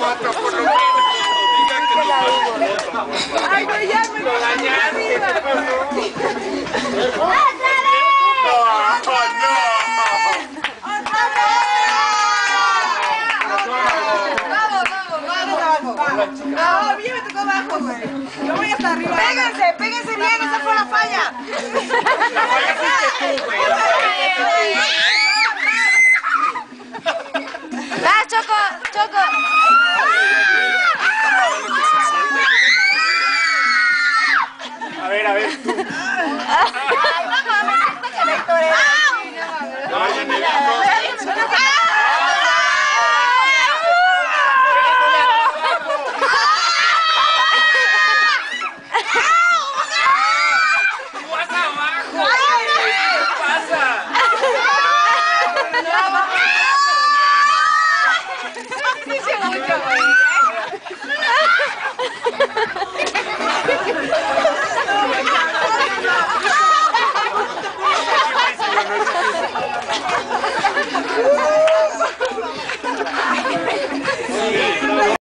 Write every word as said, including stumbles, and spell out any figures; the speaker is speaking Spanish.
cuatro por lo menos. Diga que no pasó. Ay, no, ya me lo dañaste. ¡Otra vez! No, no. No, a mí me tocó abajo, güey. Yo voy hasta arriba. Péguense, péguense bien, esa fue la falla. La falla fuiste tú, güey. ¡Va, Choco! ¡Choco! A ver, a ver, tú. Ay, no mames, esta que la historia. No, ya me dijo. Sí, se mucho, güey.